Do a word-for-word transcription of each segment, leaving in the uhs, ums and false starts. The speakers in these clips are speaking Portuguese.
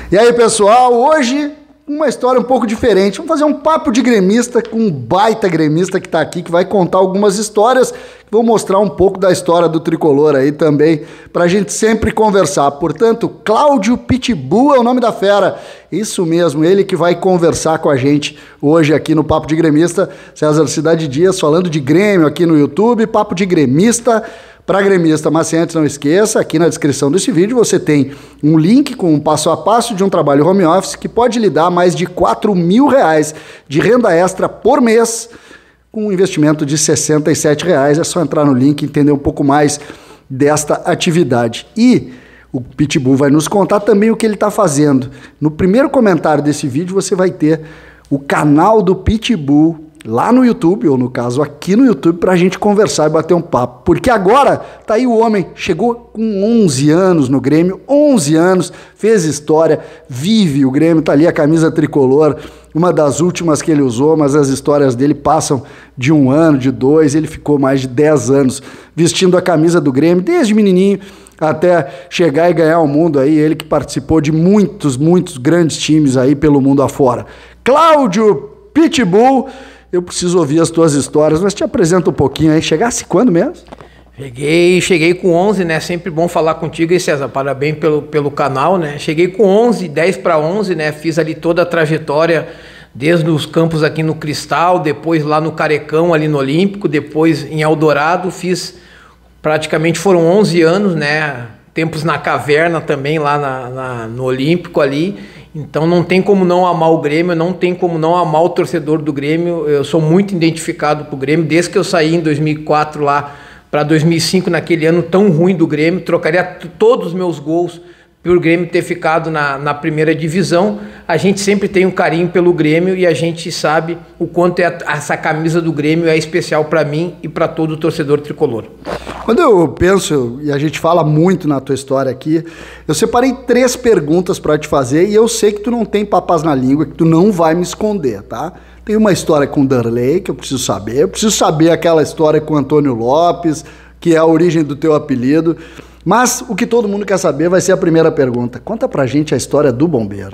E aí, pessoal, hoje uma história um pouco diferente. Vamos fazer um papo de gremista com um baita gremista que está aqui, que vai contar algumas histórias, vou mostrar um pouco da história do Tricolor aí também, para a gente sempre conversar. Portanto, Cláudio Pitbull é o nome da fera. Isso mesmo, ele que vai conversar com a gente hoje aqui no Papo de Gremista. César Cidade Dias falando de Grêmio aqui no YouTube, Papo de Gremista para gremista. Mas antes, não esqueça, aqui na descrição desse vídeo você tem um link com um passo a passo de um trabalho home office que pode lhe dar mais de quatro mil reais de renda extra por mês com um investimento de sessenta e sete reais. É só entrar no link e entender um pouco mais desta atividade. E o Pitbull vai nos contar também o que ele está fazendo. No primeiro comentário desse vídeo você vai ter o canal do Pitbull lá no YouTube, ou no caso aqui no YouTube, para a gente conversar e bater um papo. Porque agora tá aí o homem, chegou com onze anos no Grêmio, onze anos, fez história, vive o Grêmio, tá ali a camisa tricolor, uma das últimas que ele usou, mas as histórias dele passam de um ano, de dois, ele ficou mais de dez anos vestindo a camisa do Grêmio, desde menininho até chegar e ganhar o mundo aí, ele que participou de muitos, muitos grandes times aí pelo mundo afora. Cláudio Pitbull, eu preciso ouvir as tuas histórias, mas te apresenta um pouquinho aí. Chegasse quando mesmo? Cheguei, cheguei com onze, né? Sempre bom falar contigo aí, César. Parabéns pelo, pelo canal, né? Cheguei com onze, dez para onze, né? Fiz ali toda a trajetória, desde os campos aqui no Cristal, depois lá no Carecão, ali no Olímpico, depois em Eldorado. Fiz praticamente, foram onze anos, né? Tempos na Caverna também, lá na, na, no Olímpico ali. Então não tem como não amar o Grêmio, não tem como não amar o torcedor do Grêmio. Eu sou muito identificado com o Grêmio, desde que eu saí em dois mil e quatro lá para dois mil e cinco, naquele ano tão ruim do Grêmio, trocaria todos os meus gols por o Grêmio ter ficado na, na primeira divisão. A gente sempre tem um carinho pelo Grêmio e a gente sabe o quanto é a, essa camisa do Grêmio é especial para mim e para todo o torcedor tricolor. Quando eu penso, e a gente fala muito na tua história aqui, eu separei três perguntas para te fazer e eu sei que tu não tem papas na língua, que tu não vai me esconder, tá? Tem uma história com o Darley que eu preciso saber, eu preciso saber aquela história com o Antônio Lopes, que é a origem do teu apelido, mas o que todo mundo quer saber vai ser a primeira pergunta. Conta pra gente a história do bombeiro.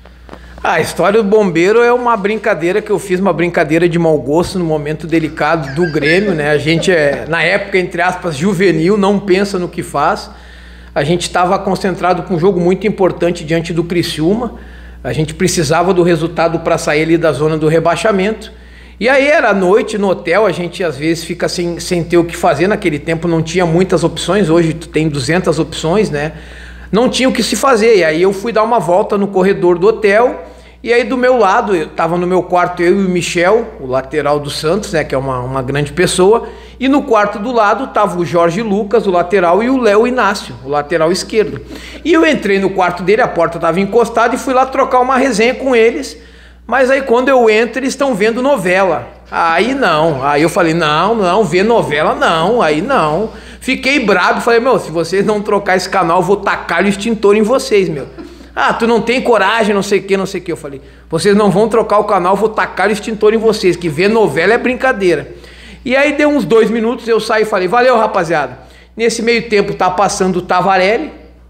A história do bombeiro é uma brincadeira que eu fiz, uma brincadeira de mau gosto no momento delicado do Grêmio, né? A gente é, na época, entre aspas, juvenil, não pensa no que faz. A gente estava concentrado com um jogo muito importante diante do Criciúma. A gente precisava do resultado para sair ali da zona do rebaixamento. E aí era noite no hotel, a gente às vezes fica sem, sem ter o que fazer. Naquele tempo não tinha muitas opções, hoje tu tem duzentas opções, né? Não tinha o que se fazer, e aí eu fui dar uma volta no corredor do hotel, e aí do meu lado, eu tava no meu quarto, eu e o Michel, o lateral do Santos, né, que é uma, uma grande pessoa, e no quarto do lado tava o Jorge Lucas, o lateral, e o Léo Inácio, o lateral esquerdo. E eu entrei no quarto dele, a porta tava encostada, e fui lá trocar uma resenha com eles, mas aí quando eu entro, eles estão vendo novela. Aí não, aí eu falei, não, não, ver novela não, aí não. Fiquei bravo, falei, meu, se vocês não trocar esse canal, eu vou tacar o extintor em vocês, meu. Ah, tu não tem coragem, não sei o que, não sei o que. Eu falei, vocês não vão trocar o canal, eu vou tacar o extintor em vocês, que ver novela é brincadeira. E aí deu uns dois minutos, eu saí e falei, valeu, rapaziada. Nesse meio tempo tá passando o Tavarelli,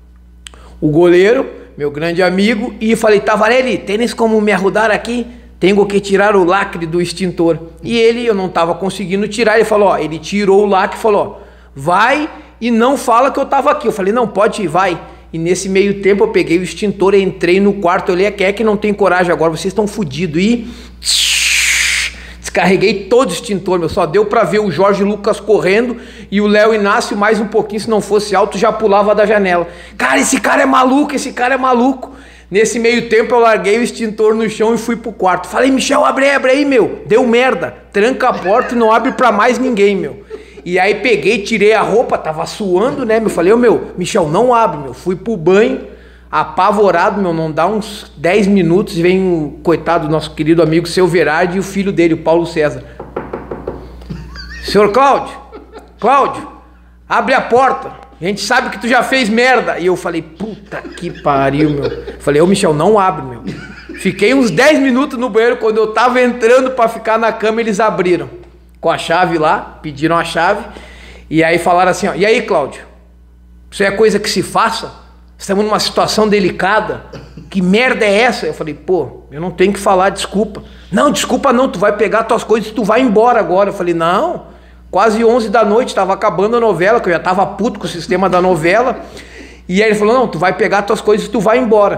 o goleiro, meu grande amigo, e falei, Tavarelli, tens como me ajudar aqui? Tenho que tirar o lacre do extintor. E ele, eu não tava conseguindo tirar, ele falou, ó, ele tirou o lacre e falou, ó, vai e não fala que eu tava aqui. Eu falei, não, pode ir, vai. E nesse meio tempo eu peguei o extintor, entrei no quarto, olhei, quem é que não tem coragem agora? Vocês estão fodidos. E descarreguei todo o extintor, meu. Só deu pra ver o Jorge Lucas correndo e o Léo Inácio mais um pouquinho, se não fosse alto, já pulava da janela. Cara, esse cara é maluco, esse cara é maluco. Nesse meio tempo eu larguei o extintor no chão e fui pro quarto. Falei, Michel, abre aí, abre aí, meu. Deu merda. Tranca a porta e não abre pra mais ninguém, meu. E aí peguei, tirei a roupa, tava suando, né, meu? Falei, ô, meu, Michel, não abre, meu. Fui pro banho, apavorado, meu, não dá uns dez minutos e vem o coitado do nosso querido amigo Seu Verardi e o filho dele, o Paulo César. Senhor Cláudio, Cláudio, abre a porta. A gente sabe que tu já fez merda. E eu falei, puta que pariu, meu. Falei, ô, Michel, não abre, meu. Fiquei uns dez minutos no banheiro, quando eu tava entrando pra ficar na cama, eles abriram. Com a chave lá, pediram a chave, e aí falaram assim, ó, e aí, Cláudio, isso é coisa que se faça? Estamos numa situação delicada. que merda é essa? Eu falei, pô, eu não tenho que falar desculpa. Não, desculpa não, tu vai pegar tuas coisas e tu vai embora agora. Eu falei, não, quase onze da noite, tava acabando a novela, que eu já tava puto com o sistema da novela. E aí ele falou, não, tu vai pegar tuas coisas e tu vai embora.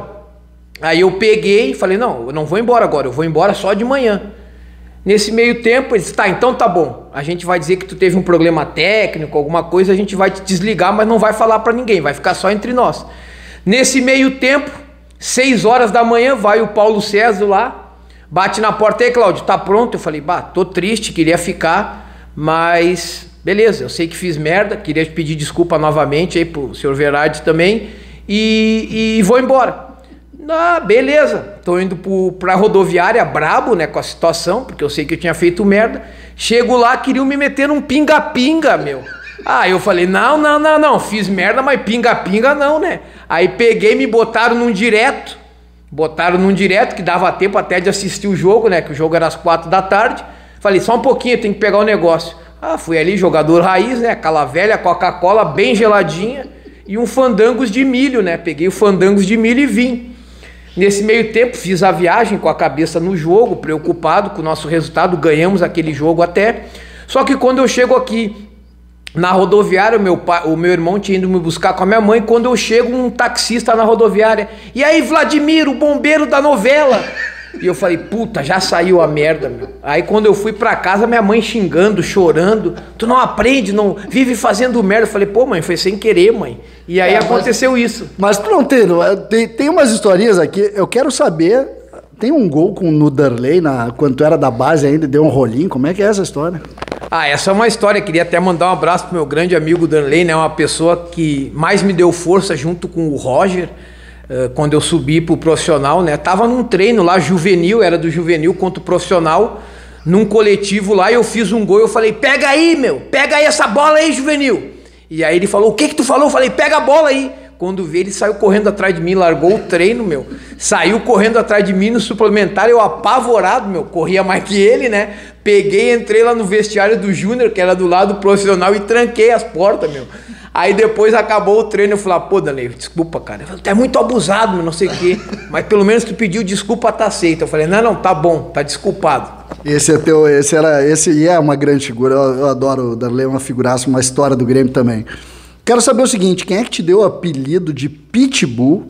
Aí eu peguei e falei, não, eu não vou embora agora, eu vou embora só de manhã. Nesse meio tempo, ele disse, tá, então tá bom, a gente vai dizer que tu teve um problema técnico, alguma coisa, a gente vai te desligar, mas não vai falar pra ninguém, vai ficar só entre nós. Nesse meio tempo, seis horas da manhã, vai o Paulo César lá, bate na porta, aí Cláudio, tá pronto? Eu falei, bah, tô triste, queria ficar, mas beleza, eu sei que fiz merda, queria te pedir desculpa novamente aí pro senhor Verardi também, e, e vou embora. Ah, beleza, tô indo pro, pra rodoviária brabo, né, com a situação, porque eu sei que eu tinha feito merda. Chego lá, queriam me meter num pinga-pinga, meu. Ah, eu falei, não, não, não, não, fiz merda, mas pinga-pinga não, né. Aí peguei, me botaram num direto, botaram num direto, que dava tempo até de assistir o jogo, né, que o jogo era às quatro da tarde. Falei, só um pouquinho, tem que pegar o negócio. Ah, fui ali, jogador raiz, né, aquela velha Coca-Cola bem geladinha e um fandangos de milho, né, peguei o fandangos de milho e vim. Nesse meio tempo fiz a viagem com a cabeça no jogo, preocupado com o nosso resultado, ganhamos aquele jogo até. Só que quando eu chego aqui na rodoviária, o meu, pai, o meu irmão tinha ido me buscar com a minha mãe, quando eu chego um taxista na rodoviária, e aí Vladimir, o bombeiro da novela? E eu falei, puta, já saiu a merda, meu. Aí quando eu fui pra casa, minha mãe xingando, chorando, tu não aprende, não vive fazendo merda. Eu falei, pô mãe, foi sem querer, mãe. E aí é, aconteceu mas, isso. Mas tu não tem, tem, tem umas historinhas aqui, eu quero saber, tem um gol com o Nuderley, na, quando tu era da base ainda, deu um rolinho, como é que é essa história? Ah, essa é uma história, queria até mandar um abraço pro meu grande amigo Darley, né, uma pessoa que mais me deu força junto com o Roger, quando eu subi pro profissional, né, tava num treino lá, juvenil, era do juvenil contra o profissional, num coletivo lá, eu fiz um gol, eu falei, pega aí, meu, pega aí essa bola aí, juvenil. E aí ele falou, o que que tu falou? Eu falei, pega a bola aí. Quando vê, ele saiu correndo atrás de mim, largou o treino, meu, saiu correndo atrás de mim no suplementar, eu apavorado, meu, corria mais que ele, né, peguei, entrei lá no vestiário do Júnior, que era do lado profissional, e tranquei as portas, meu. Aí depois acabou o treino, eu falei, pô, Danley, desculpa, cara. Eu falei, tu é muito abusado, não sei o quê. Mas pelo menos tu pediu desculpa, tá aceito. Eu falei, não, não, tá bom, tá desculpado. Esse é teu, esse era, esse é uma grande figura. Eu, eu adoro o Danley, uma figuraça, uma história do Grêmio também. Quero saber o seguinte, quem é que te deu o apelido de Pitbull?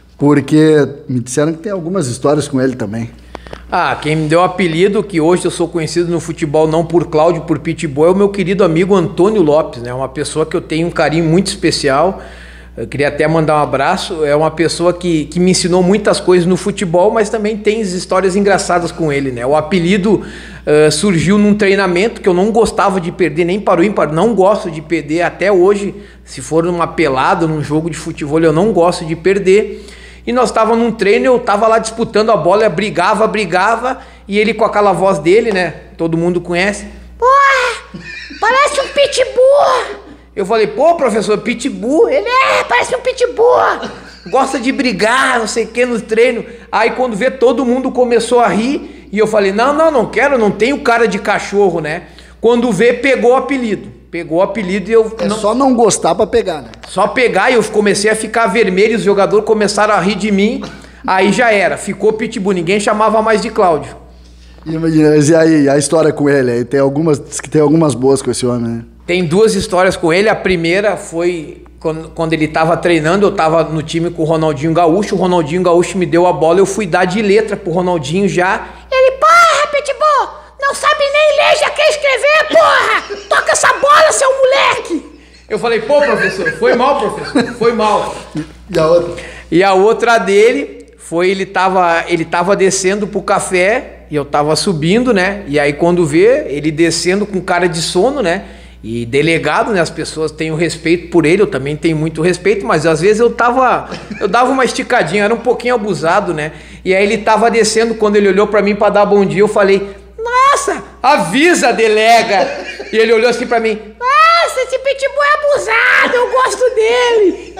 Porque me disseram que tem algumas histórias com ele também. Ah, quem me deu o apelido, que hoje eu sou conhecido no futebol não por Cláudio, por Pitbull, é o meu querido amigo Antônio Lopes, né? Uma pessoa que eu tenho um carinho muito especial. Eu queria até mandar um abraço. É uma pessoa que, que me ensinou muitas coisas no futebol, mas também tem histórias engraçadas com ele, né? O apelido uh, surgiu num treinamento que eu não gostava de perder, nem para o ímpar, não gosto de perder até hoje. Se for numa pelada, num jogo de futebol, eu não gosto de perder. E nós estávamos num treino, eu estava lá disputando a bola, brigava, brigava, e ele com aquela voz dele, né? Todo mundo conhece. Porra, parece um pitbull. Eu falei, pô, professor, pitbull? Ele é, parece um pitbull. Gosta de brigar, não sei o que, no treino. Aí quando vê, todo mundo começou a rir, e eu falei, não, não, não quero, não tenho cara de cachorro, né? Quando vê, pegou o apelido. Pegou o apelido e eu... É não... só não gostar pra pegar, né? Só pegar e eu comecei a ficar vermelho, os jogadores começaram a rir de mim, aí já era, ficou Pitbull, ninguém chamava mais de Cláudio. E aí, a história com ele? Tem algumas, diz que tem algumas boas com esse homem, né? Tem duas histórias com ele, a primeira foi quando, quando ele tava treinando, eu tava no time com o Ronaldinho Gaúcho, o Ronaldinho Gaúcho me deu a bola, eu fui dar de letra pro Ronaldinho já. Ele, porra, Pitbull! Não sabe nem ler, já quer escrever, porra! Toca essa bola, seu moleque! Eu falei, pô, professor, foi mal, professor, foi mal. E a outra? E a outra dele foi, ele tava, ele tava descendo pro café, e eu tava subindo, né? E aí quando vê, ele descendo com cara de sono, né? E delegado, né? As pessoas têm o respeito por ele, eu também tenho muito respeito, mas às vezes eu tava, eu dava uma esticadinha, era um pouquinho abusado, né? E aí ele tava descendo, quando ele olhou pra mim pra dar bom dia, eu falei... Nossa, avisa, delega. E ele olhou assim pra mim. Nossa, esse pitbull é abusado, eu gosto dele.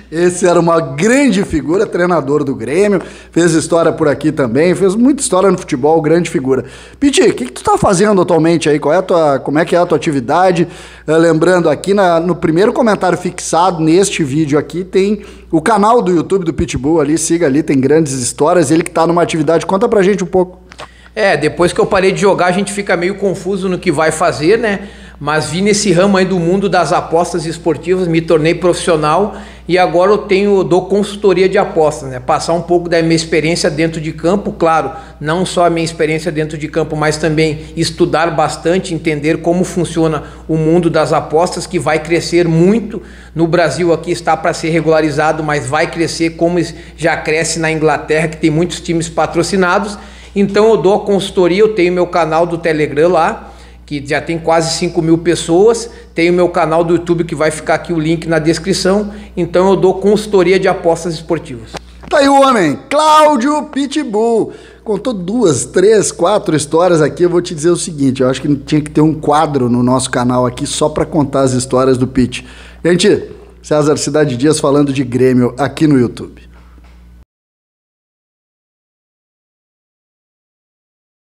Esse era uma grande figura, treinador do Grêmio, fez história por aqui também, fez muita história no futebol, grande figura. Piti, o que, que tu tá fazendo atualmente aí? Qual é a tua, como é que é a tua atividade? Uh, lembrando aqui, na, no primeiro comentário fixado neste vídeo aqui, tem o canal do YouTube do Pitbull ali, siga ali, tem grandes histórias, ele que tá numa atividade, conta pra gente um pouco. É, depois que eu parei de jogar, a gente fica meio confuso no que vai fazer, né? Mas vi nesse ramo aí do mundo das apostas esportivas, me tornei profissional e agora eu tenho, dou consultoria de apostas, né? Passar um pouco da minha experiência dentro de campo, claro, não só a minha experiência dentro de campo, mas também estudar bastante, entender como funciona o mundo das apostas, que vai crescer muito. No Brasil aqui está para ser regularizado, mas vai crescer como já cresce na Inglaterra, que tem muitos times patrocinados. Então eu dou a consultoria, eu tenho meu canal do Telegram lá, que já tem quase cinco mil pessoas, tenho meu canal do YouTube que vai ficar aqui o link na descrição, então eu dou consultoria de apostas esportivas. Tá aí o homem, Cláudio Pitbull, contou duas, três, quatro histórias aqui, eu vou te dizer o seguinte, eu acho que tinha que ter um quadro no nosso canal aqui só para contar as histórias do Pit. Gente, César Cidade Dias falando de Grêmio aqui no YouTube.